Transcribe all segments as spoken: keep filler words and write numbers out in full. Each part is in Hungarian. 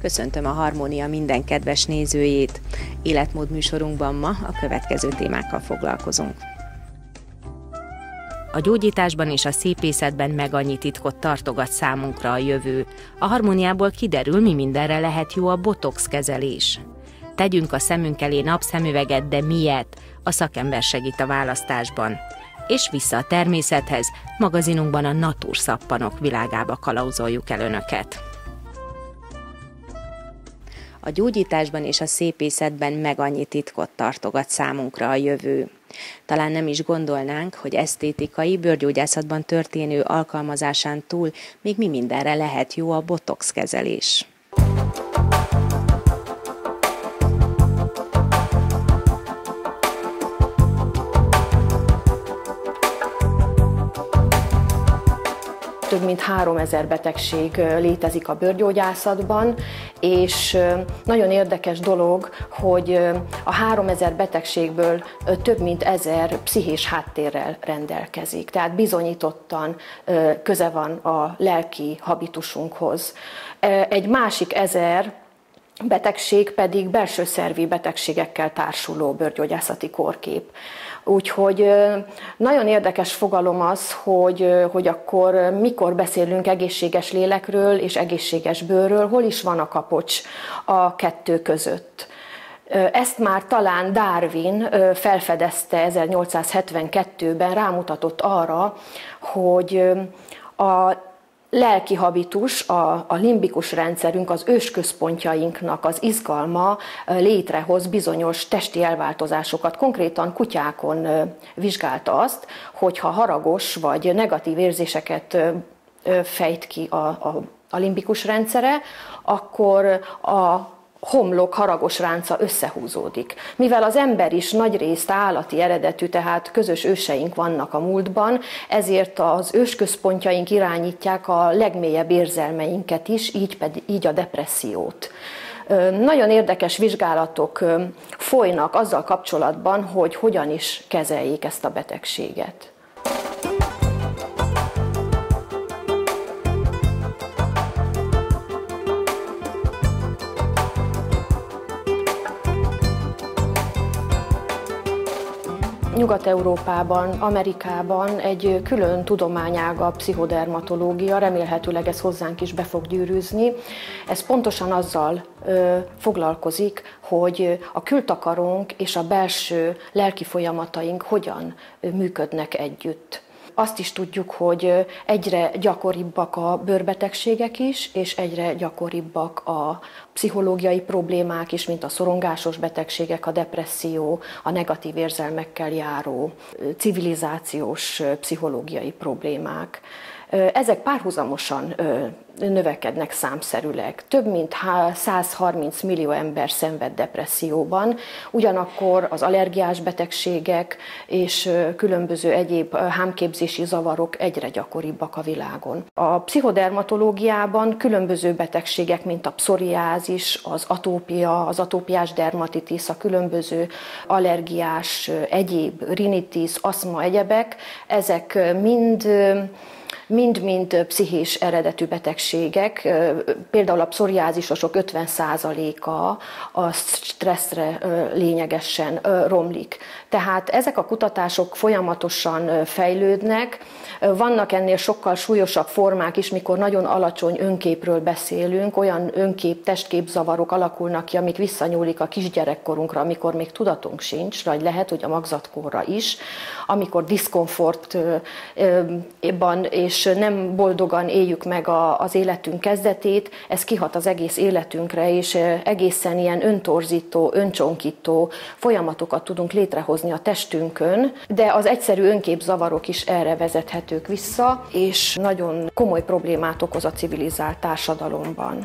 Köszöntöm a Harmónia minden kedves nézőjét. Életmód műsorunkban ma a következő témákkal foglalkozunk. A gyógyításban és a szépészetben meg annyi titkot tartogat számunkra a jövő. A Harmóniából kiderül, mi mindenre lehet jó a botox kezelés. Tegyünk a szemünk elé napszemüveget, de miért? A szakember segít a választásban. És vissza a természethez, magazinunkban a natúrszappanok világába kalauzoljuk el önöket. A gyógyításban és a szépészetben meg annyi titkot tartogat számunkra a jövő. Talán nem is gondolnánk, hogy esztétikai, bőrgyógyászatban történő alkalmazásán túl még mi mindenre lehet jó a botox kezelés. Több mint háromezer betegség létezik a bőrgyógyászatban, és nagyon érdekes dolog, hogy a háromezer betegségből több mint ezer pszichés háttérrel rendelkezik. Tehát bizonyítottan köze van a lelki habitusunkhoz. Egy másik ezer betegség pedig belső szervi betegségekkel társuló bőrgyógyászati kórkép. Úgyhogy nagyon érdekes fogalom az, hogy, hogy akkor mikor beszélünk egészséges lélekről és egészséges bőrről, hol is van a kapocs a kettő között. Ezt már talán Darwin felfedezte ezernyolcszázhetvenkettőben, rámutatott arra, hogy a lelki habitus, a, a limbikus rendszerünk, az ősközpontjainknak az izgalma létrehoz bizonyos testi elváltozásokat. Konkrétan kutyákon vizsgálta azt, hogy ha haragos vagy negatív érzéseket fejt ki a, a, a limbikus rendszere, akkor a homlok haragos ránca összehúzódik. Mivel az ember is nagyrészt állati eredetű, tehát közös őseink vannak a múltban, ezért az ősközpontjaink irányítják a legmélyebb érzelmeinket is, így, pedig, így a depressziót. Nagyon érdekes vizsgálatok folynak azzal kapcsolatban, hogy hogyan is kezeljék ezt a betegséget. Nyugat-Európában, Amerikában egy külön tudományága a pszichodermatológia, remélhetőleg ez hozzánk is be fog gyűrűzni. Ez pontosan azzal ö, foglalkozik, hogy a kültakarónk és a belső lelki folyamataink hogyan működnek együtt. Azt is tudjuk, hogy egyre gyakoribbak a bőrbetegségek is, és egyre gyakoribbak a pszichológiai problémák is, mint a szorongásos betegségek, a depresszió, a negatív érzelmekkel járó civilizációs pszichológiai problémák. Ezek párhuzamosan növekednek számszerűleg. Több mint százharminc millió ember szenved depresszióban, ugyanakkor az allergiás betegségek és különböző egyéb hámképzési zavarok egyre gyakoribbak a világon. A pszichodermatológiában különböző betegségek, mint a pszoriázis, az atópia, az atópiás dermatitis, a különböző allergiás, egyéb rinitis, aszma, egyebek, ezek mind mind-mind pszichés eredetű betegségek, például a pszoriázisosok ötven százaléka a stresszre lényegesen romlik. Tehát ezek a kutatások folyamatosan fejlődnek, vannak ennél sokkal súlyosabb formák is, mikor nagyon alacsony önképről beszélünk, olyan önkép, testképzavarok alakulnak ki, amik visszanyúlik a kisgyerekkorunkra, amikor még tudatunk sincs, vagy lehet, hogy a magzatkorra is, amikor diszkomfortban és nem boldogan éljük meg a, az életünk kezdetét, ez kihat az egész életünkre, és egészen ilyen öntorzító, öncsonkító folyamatokat tudunk létrehozni a testünkön, de az egyszerű önképzavarok is erre vezethetők vissza, és nagyon komoly problémát okoz a civilizált társadalomban.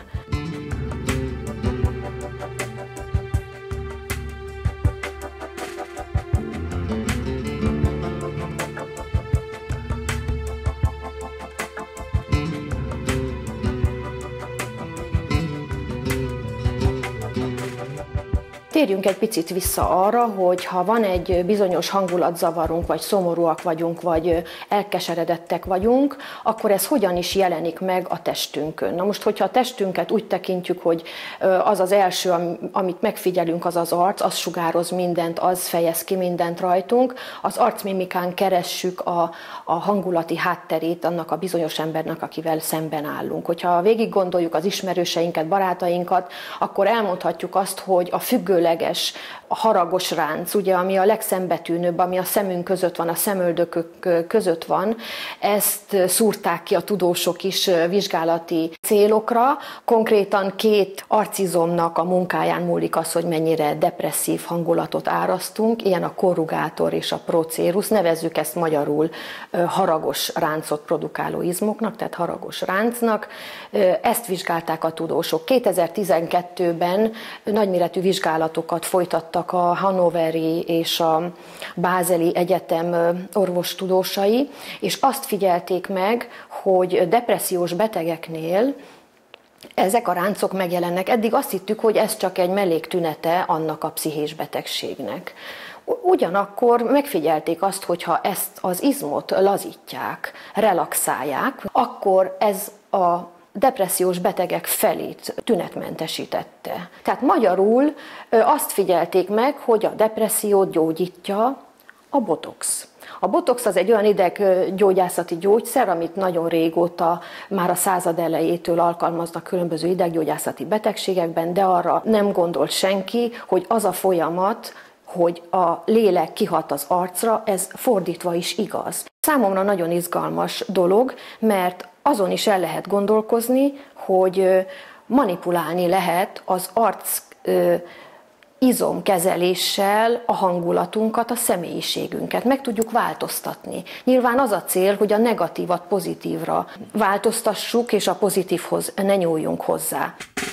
Térjünk egy picit vissza arra, hogy ha van egy bizonyos hangulatzavarunk, vagy szomorúak vagyunk, vagy elkeseredettek vagyunk, akkor ez hogyan is jelenik meg a testünkön. Na most, hogyha a testünket úgy tekintjük, hogy az az első, amit megfigyelünk, az az arc, az sugároz mindent, az fejez ki mindent rajtunk, az arcmimikán keressük a, a hangulati hátterét annak a bizonyos embernek, akivel szemben állunk. Hogyha végig gondoljuk az ismerőseinket, barátainkat, akkor elmondhatjuk azt, hogy a függőleges, a haragos ránc, ugye, ami a legszembetűnőbb, ami a szemünk között van, a szemöldökök között van, ezt szúrták ki a tudósok is vizsgálati célokra. Konkrétan két arcizomnak a munkáján múlik az, hogy mennyire depresszív hangulatot árasztunk, ilyen a korrugátor és a procérus, nevezzük ezt magyarul haragos ráncot produkáló izmoknak, tehát haragos ráncnak. Ezt vizsgálták a tudósok. kétezer-tizenkettőben nagyméretű vizsgálatokat folytattak a hannoveri és a bázeli egyetem orvostudósai, és azt figyelték meg, hogy depressziós betegeknél ezek a ráncok megjelennek. Eddig azt hittük, hogy ez csak egy melléktünete annak a pszichés betegségnek. Ugyanakkor megfigyelték azt, hogy ha ezt az izmot lazítják, relaxálják, akkor ez a depressziós betegek felét tünetmentesítette. Tehát magyarul azt figyelték meg, hogy a depressziót gyógyítja a botox. A botox az egy olyan ideggyógyászati gyógyszer, amit nagyon régóta, már a század elejétől alkalmaznak különböző ideggyógyászati betegségekben, de arra nem gondol senki, hogy az a folyamat, hogy a lélek kihat az arcra, ez fordítva is igaz. Számomra nagyon izgalmas dolog, mert azon is el lehet gondolkozni, hogy manipulálni lehet az arc izomkezeléssel a hangulatunkat, a személyiségünket. Meg tudjuk változtatni. Nyilván az a cél, hogy a negatívat pozitívra változtassuk, és a pozitívhoz ne nyúljunk hozzá.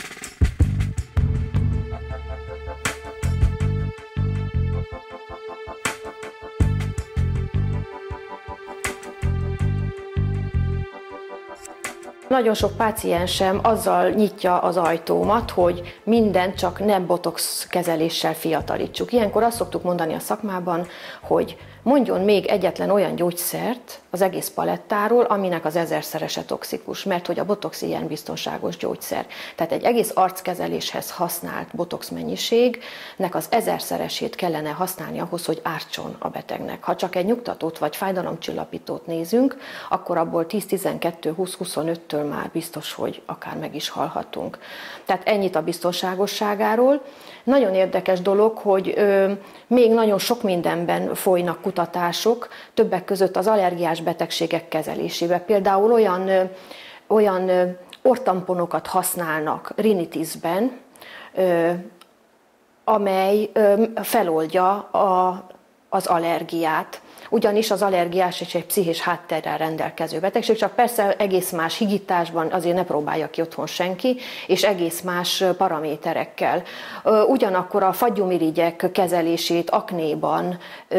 Nagyon sok páciensem azzal nyitja az ajtómat, hogy mindent csak nem botox kezeléssel fiatalítsuk. Ilyenkor azt szoktuk mondani a szakmában, hogy mondjon még egyetlen olyan gyógyszert az egész palettáról, aminek az ezerszerese toxikus, mert hogy a botox ilyen biztonságos gyógyszer. Tehát egy egész arckezeléshez használt botox mennyiségnek az ezerszeresét kellene használni ahhoz, hogy ártson a betegnek. Ha csak egy nyugtatót vagy fájdalomcsillapítót nézünk, akkor abból tíz-tizenkettő-húsz-huszonöttől már biztos, hogy akár meg is halhatunk. Tehát ennyit a biztonságosságáról. Nagyon érdekes dolog, hogy ö, még nagyon sok mindenben folynak kutatások, többek között az allergiás betegségek kezelésével. Például olyan, ö, olyan ö, orrtamponokat használnak rinitisben, ö, amely ö, feloldja a, az allergiát. Ugyanis az allergiás és egy pszichés hátterrel rendelkező betegség, csak persze egész más higításban, azért ne próbálja ki otthon senki, és egész más paraméterekkel. Ugyanakkor a fagyumirigyek kezelését aknéban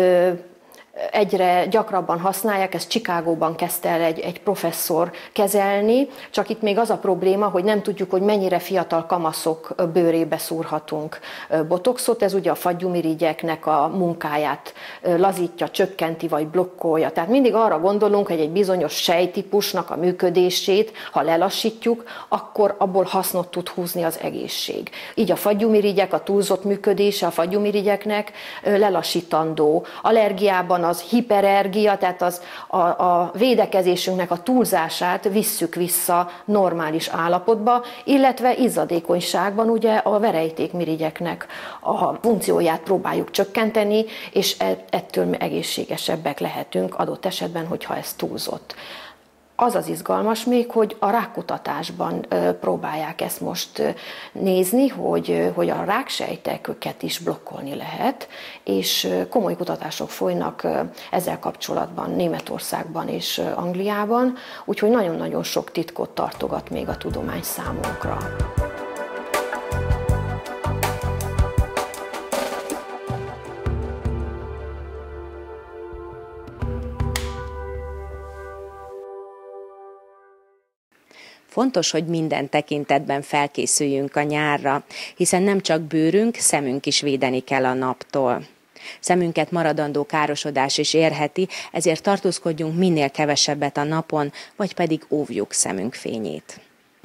egyre gyakrabban használják, ezt Chicagóban kezdte el egy, egy professzor kezelni, csak itt még az a probléma, hogy nem tudjuk, hogy mennyire fiatal kamaszok bőrébe szúrhatunk botoxot, ez ugye a fagyumirigyeknek a munkáját lazítja, csökkenti vagy blokkolja. Tehát mindig arra gondolunk, hogy egy bizonyos sejtípusnak a működését, ha lelassítjuk, akkor abból hasznot tud húzni az egészség. Így a fagyumirigyek, a túlzott működése a fagyumirigyeknek lelassítandó. Allergiában az hiperergia, tehát az, a, a védekezésünknek a túlzását visszük vissza normális állapotba, illetve izzadékonyságban ugye a verejtékmirigyeknek a funkcióját próbáljuk csökkenteni, és ettől egészségesebbek lehetünk adott esetben, hogyha ez túlzott. Az az izgalmas még, hogy a rákkutatásban próbálják ezt most nézni, hogy, hogy a ráksejteket is blokkolni lehet, és komoly kutatások folynak ezzel kapcsolatban Németországban és Angliában, úgyhogy nagyon-nagyon sok titkot tartogat még a tudomány számunkra. Fontos, hogy minden tekintetben felkészüljünk a nyárra, hiszen nem csak bőrünk, szemünk is védeni kell a naptól. Szemünket maradandó károsodás is érheti, ezért tartózkodjunk minél kevesebbet a napon, vagy pedig óvjuk szemünk fényét.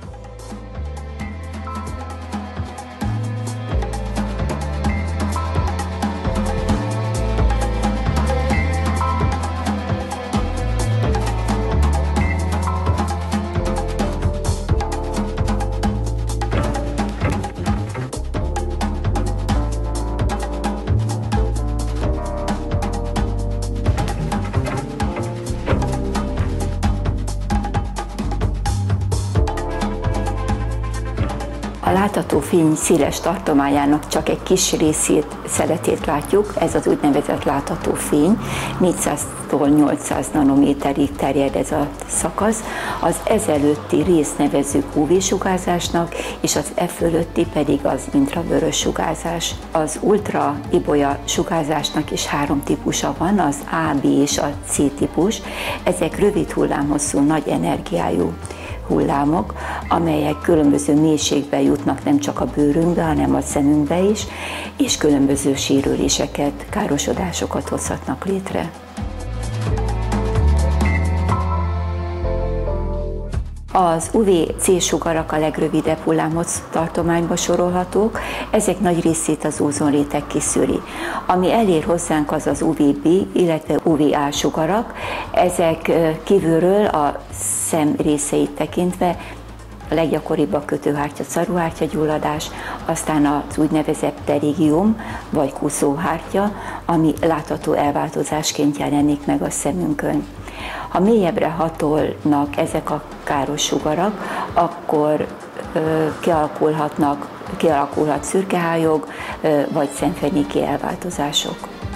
A látható fény széles tartományának csak egy kis részét, szeletét látjuk, ez az úgynevezett látható fény, négyszáztól nyolcszáz nanométerig terjed ez a szakasz, az ezelőtti részt nevezzük ú vé-sugárzásnak, és az e fölötti pedig az infravörös sugárzás. Az ultra-ibolya sugárzásnak is három típusa van, az á, bé és a cé típus, ezek rövid hullámhosszú, nagy energiájú hullámok, amelyek különböző mélységbe jutnak nem csak a bőrünkbe, hanem a szemünkbe is, és különböző sérüléseket, károsodásokat hozhatnak létre. Az ú vé-C sugarak a legrövidebb hullámhosszú tartományba sorolhatók, ezek nagy részét az ózonréteg kiszűri. Ami elér hozzánk, az az ú vé bé, illetve ú vé á sugarak, ezek kívülről a szem részeit tekintve a leggyakoribb a kötőhártya, szaruhártya gyulladás, aztán az úgynevezett pterygium vagy kúszóhártya, ami látható elváltozásként jelenik meg a szemünkön. Ha mélyebbre hatolnak ezek a káros sugarak, akkor ö, kialakulhatnak, kialakulhat szürkehályog, ö, vagy szemfenyéki elváltozások.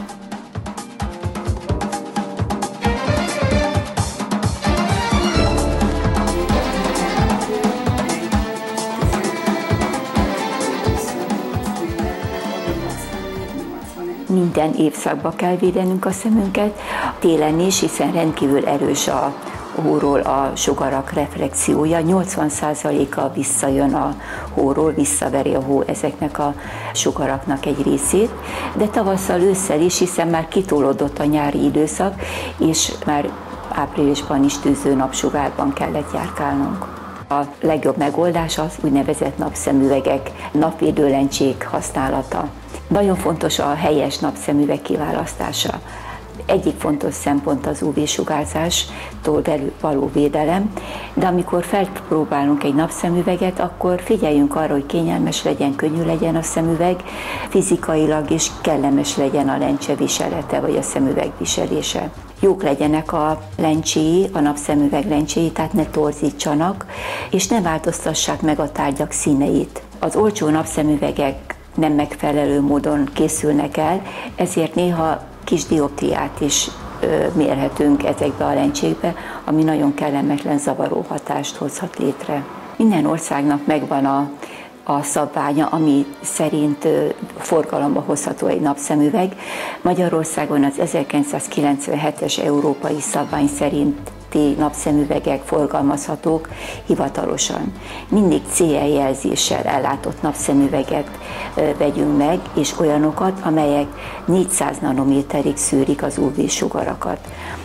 Minden évszakban kell védenünk a szemünket, télen is, hiszen rendkívül erős a hóról a sugarak reflexiója, nyolcvan százaléka visszajön a hóról, visszaveri a hó ezeknek a sugaraknak egy részét, de tavasszal, ősszel is, hiszen már kitolódott a nyári időszak, és már áprilisban is tűző napsugárban kellett járkálnunk. A legjobb megoldás az úgynevezett napszemüvegek, napvédőlencsék használata. Nagyon fontos a helyes napszemüveg kiválasztása. Egyik fontos szempont az ú vé-sugárzástól való védelem, de amikor felpróbálunk egy napszemüveget, akkor figyeljünk arra, hogy kényelmes legyen, könnyű legyen a szemüveg, fizikailag is kellemes legyen a lencse viselete vagy a szemüveg viselése. Jók legyenek a lencséi, a napszemüveg lencséi, tehát ne torzítsanak, és ne változtassák meg a tárgyak színeit. Az olcsó napszemüvegek nem megfelelő módon készülnek el, ezért néha kis dioptriát is mérhetünk ezekbe a lencsékbe, ami nagyon kellemetlen, zavaró hatást hozhat létre. Minden országnak megvan a, a szabványa, ami szerint forgalomba hozható egy napszemüveg. Magyarországon az ezerkilencszázkilencvenhetes európai szabvány szerint napszemüvegek forgalmazhatók hivatalosan. Mindig cé e jelzéssel ellátott napszemüveget vegyünk meg, és olyanokat, amelyek négyszáz nanométerig szűrik az ú vé-sugarakat.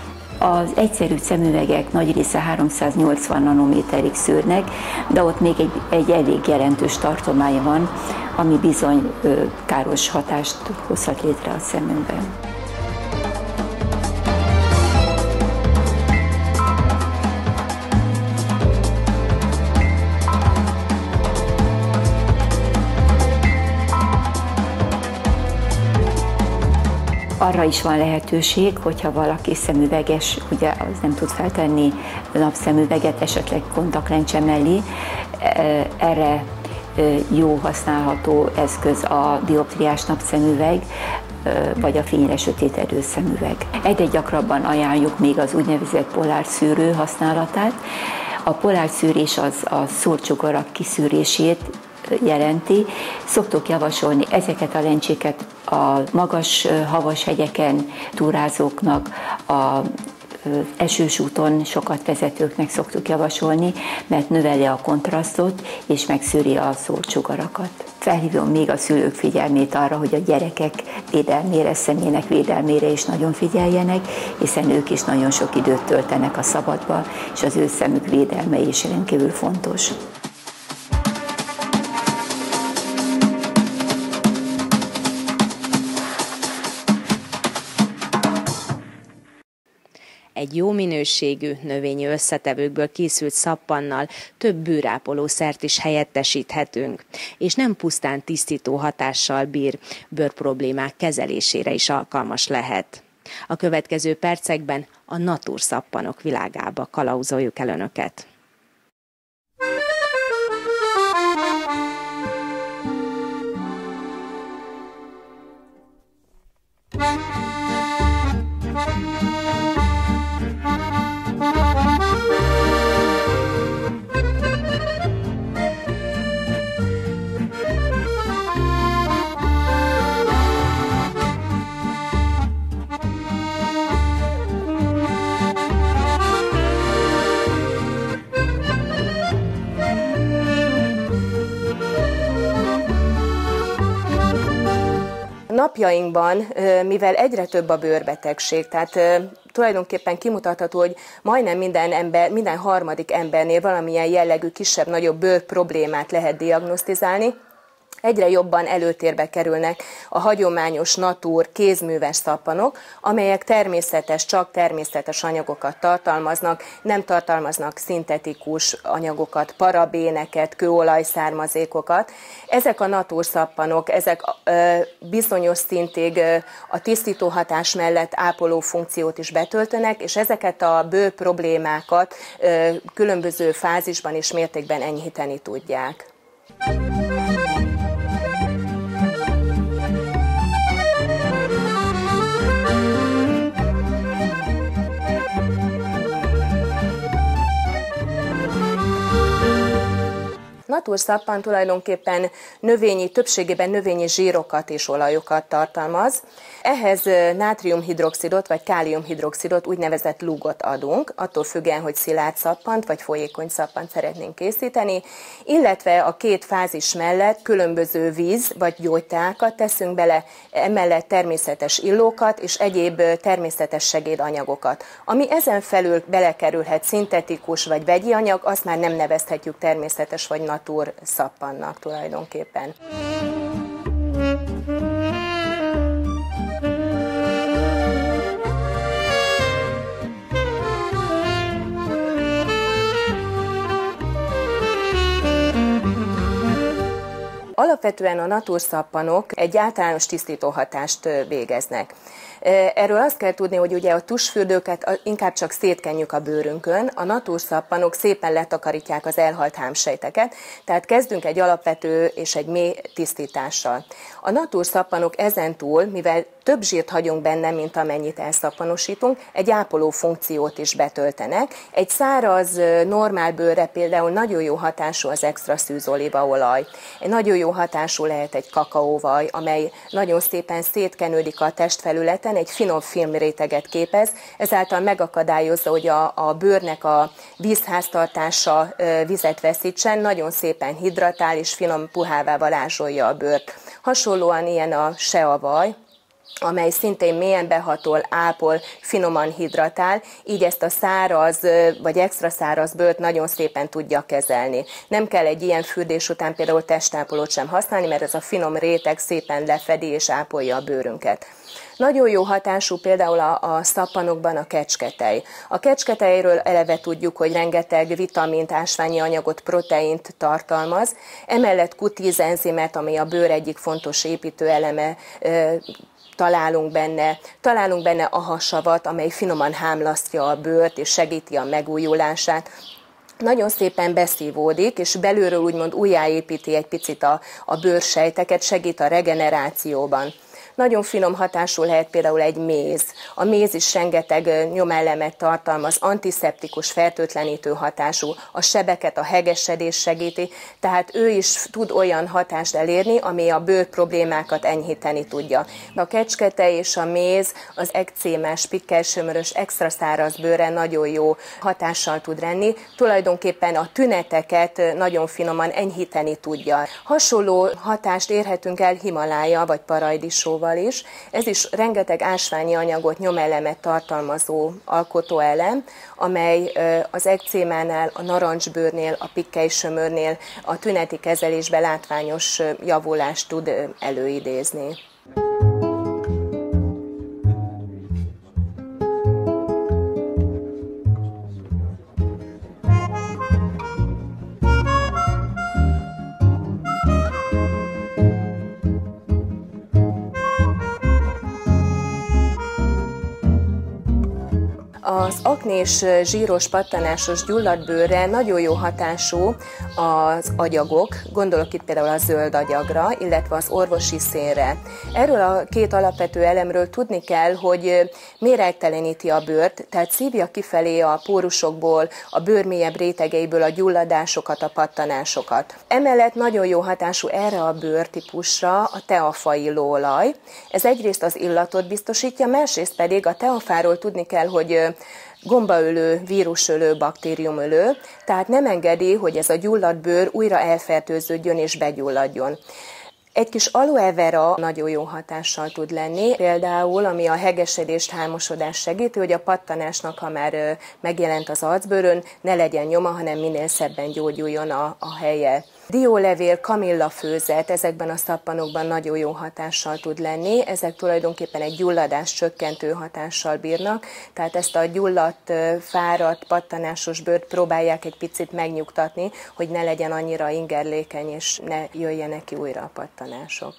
Az egyszerű szemüvegek nagy része háromszáznyolcvan nanométerig szűrnek, de ott még egy, egy elég jelentős tartomány van, ami bizony káros hatást hozhat létre a szemünkben. Arra is van lehetőség, hogyha valaki szemüveges, ugye az nem tud feltenni napszemüveget, esetleg kontaktlencse mellé, erre jó használható eszköz a dioptriás napszemüveg, vagy a fényre sötétedő szemüveg. Egyre gyakrabban ajánljuk még az úgynevezett polárszűrő használatát. A polárszűrés az a szúrtsugarak kiszűrését jelenti. Szoktuk javasolni ezeket a lencséket a magas havas hegyeken túrázóknak, a esős úton sokat vezetőknek szoktuk javasolni, mert növeli a kontrasztot és megszűri a szórt sugarakat. Felhívom még a szülők figyelmét arra, hogy a gyerekek védelmére, személynek védelmére is nagyon figyeljenek, hiszen ők is nagyon sok időt töltenek a szabadba, és az ő szemük védelme is rendkívül fontos. Egy jó minőségű növényi összetevőkből készült szappannal több bőrápolószert is helyettesíthetünk, és nem pusztán tisztító hatással bír, bőrproblémák kezelésére is alkalmas lehet. A következő percekben a naturszappanok világába kalauzoljuk el Önöket. Napjainkban, mivel egyre több a bőrbetegség, tehát tulajdonképpen kimutatható, hogy majdnem minden ember, minden harmadik embernél valamilyen jellegű kisebb-nagyobb bőr problémát lehet diagnosztizálni, egyre jobban előtérbe kerülnek a hagyományos natúr kézműves szappanok, amelyek természetes, csak természetes anyagokat tartalmaznak, nem tartalmaznak szintetikus anyagokat, parabéneket, kőolajszármazékokat. Ezek a natúr szappanok, ezek ö, bizonyos szintig ö, a tisztító hatás mellett ápoló funkciót is betöltenek, és ezeket a bőr problémákat ö, különböző fázisban és mértékben enyhíteni tudják. Naturszappan tulajdonképpen növényi, többségében növényi zsírokat és olajokat tartalmaz. Ehhez nátriumhidroxidot vagy káliumhidroxidot, úgynevezett lugot adunk, attól függően, hogy szilárd szappant vagy folyékony szappant szeretnénk készíteni, illetve a két fázis mellett különböző víz vagy gyógyteákat teszünk bele, emellett természetes illókat és egyéb természetes segédanyagokat. Ami ezen felül belekerülhet szintetikus vagy vegyi anyag, azt már nem nevezhetjük természetes vagy natúr szappannak tulajdonképpen. Alapvetően a naturszappanok egy általános tisztító hatást végeznek. Erről azt kell tudni, hogy ugye a tusfürdőket inkább csak szétkenjük a bőrünkön, a naturszappanok szépen letakarítják az elhalt hámsejteket, tehát kezdünk egy alapvető és egy mély tisztítással. A naturszappanok ezentúl, mivel több zsírt hagyunk benne, mint amennyit elszappanosítunk, egy ápoló funkciót is betöltenek. Egy száraz, normál bőrre például nagyon jó hatású az extra szűz olívaolaj. Egy nagyon jó hatású lehet egy kakaóvaj, amely nagyon szépen szétkenődik a testfelületen, egy finom filmréteget képez, ezáltal megakadályozza, hogy a, a bőrnek a vízháztartása vizet veszítsen, nagyon szépen hidratál és finom puhává varázsolja a bőrt. Hasonlóan ilyen a seavaj, amely szintén mélyen behatol, ápol, finoman hidratál, így ezt a száraz vagy extra száraz bőrt nagyon szépen tudja kezelni. Nem kell egy ilyen fürdés után például testápolót sem használni, mert ez a finom réteg szépen lefedi és ápolja a bőrünket. Nagyon jó hatású például a, a szappanokban a kecsketej. A kecsketejről eleve tudjuk, hogy rengeteg vitamint, ásványi anyagot, proteint tartalmaz. Emellett kú tíz enzimet, ami a bőr egyik fontos építőeleme, találunk benne. Találunk benne a hasavat, amely finoman hámlasztja a bőrt és segíti a megújulását. Nagyon szépen beszívódik, és belülről úgymond újjáépíti egy picit a, a bőrsejteket, segít a regenerációban. Nagyon finom hatású lehet például egy méz. A méz is rengeteg nyomellemet tartalmaz, antiszeptikus, fertőtlenítő hatású, a sebeket, a hegesedést segíti, tehát ő is tud olyan hatást elérni, ami a bőr problémákat enyhíteni tudja. A kecsketej és a méz az ekcémás, pikkelsömörös, extra száraz bőrre nagyon jó hatással tud lenni, tulajdonképpen a tüneteket nagyon finoman enyhíteni tudja. Hasonló hatást érhetünk el Himalája vagy paradicsóval is. Ez is rengeteg ásványi anyagot, nyomelemet tartalmazó alkotóelem, amely az ekcémánál, a narancsbőrnél, a pikkely-sömörnél a tüneti kezelésben látványos javulást tud előidézni. Az aknés, zsíros, pattanásos gyulladt bőrre nagyon jó hatású az agyagok, gondolok itt például a zöld agyagra, illetve az orvosi szénre. Erről a két alapvető elemről tudni kell, hogy méregteleníti a bőrt, tehát szívja kifelé a pórusokból, a bőr mélyebb rétegeiből a gyulladásokat, a pattanásokat. Emellett nagyon jó hatású erre a bőrtípusra a teafa illóolaj. Ez egyrészt az illatot biztosítja, másrészt pedig a teafáról tudni kell, hogy gombaölő, vírusölő, baktériumölő, tehát nem engedi, hogy ez a gyulladt bőr újra elfertőződjön és begyulladjon. Egy kis aloe vera nagyon jó hatással tud lenni, például ami a hegesedést, hámosodást segíti, hogy a pattanásnak, ha már megjelent az arcbőrön, ne legyen nyoma, hanem minél szebben gyógyuljon a, a helye. Diólevél, kamillafőzet ezekben a szappanokban nagyon jó hatással tud lenni, ezek tulajdonképpen egy gyulladás csökkentő hatással bírnak, tehát ezt a gyulladt, fáradt, pattanásos bőrt próbálják egy picit megnyugtatni, hogy ne legyen annyira ingerlékeny, és ne jöjjenek ki újra a pattanások.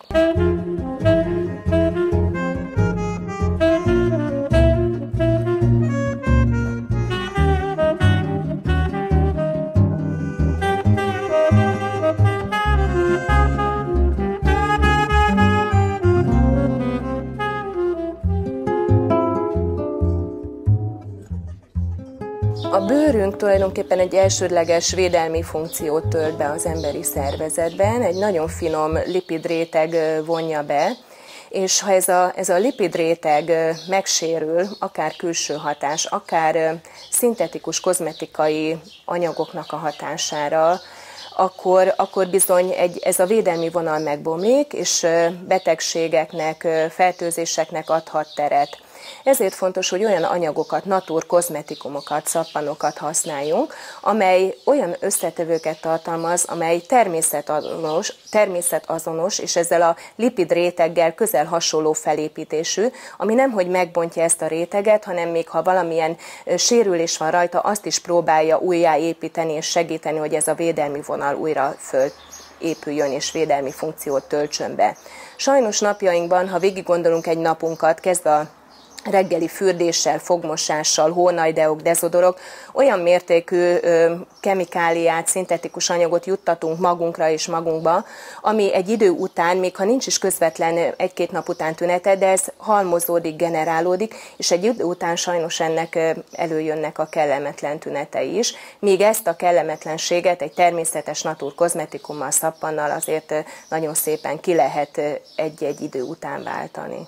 A bőrünk tulajdonképpen egy elsődleges védelmi funkciót tölt be az emberi szervezetben, egy nagyon finom lipidréteg vonja be, és ha ez a, ez a lipidréteg megsérül, akár külső hatás, akár szintetikus kozmetikai anyagoknak a hatására, akkor, akkor bizony egy, ez a védelmi vonal megbomlik, és betegségeknek, fertőzéseknek adhat teret. Ezért fontos, hogy olyan anyagokat, natur kozmetikumokat, szappanokat használjunk, amely olyan összetevőket tartalmaz, amely természetazonos, természetazonos és ezzel a lipid réteggel közel hasonló felépítésű, ami nemhogy megbontja ezt a réteget, hanem még ha valamilyen sérülés van rajta, azt is próbálja újjáépíteni és segíteni, hogy ez a védelmi vonal újra fölépüljön és védelmi funkciót töltsön be. Sajnos napjainkban, ha végig gondolunk egy napunkat, kezdve a reggeli fürdéssel, fogmosással, hónajdeok, dezodorok, olyan mértékű ö, kemikáliát, szintetikus anyagot juttatunk magunkra és magunkba, ami egy idő után, még ha nincs is közvetlen egy-két nap után tünete, de ez halmozódik, generálódik, és egy idő után sajnos ennek előjönnek a kellemetlen tünetei is, míg ezt a kellemetlenséget egy természetes natur kozmetikummal, szappannal azért nagyon szépen ki lehet egy-egy idő után váltani.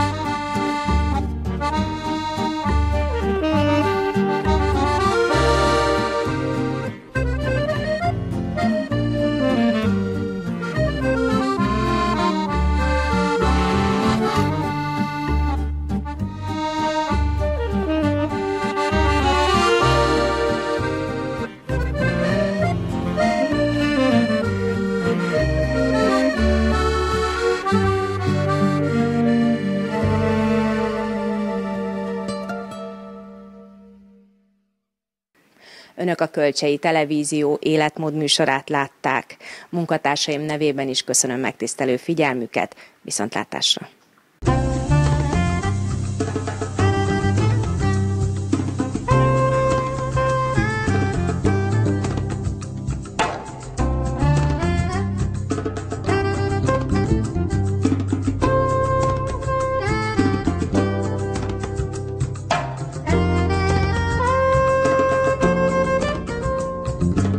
Önök a Kölcsei Televízió életmód műsorát látták. Munkatársaim nevében is köszönöm megtisztelő figyelmüket. Viszontlátásra! Thank you.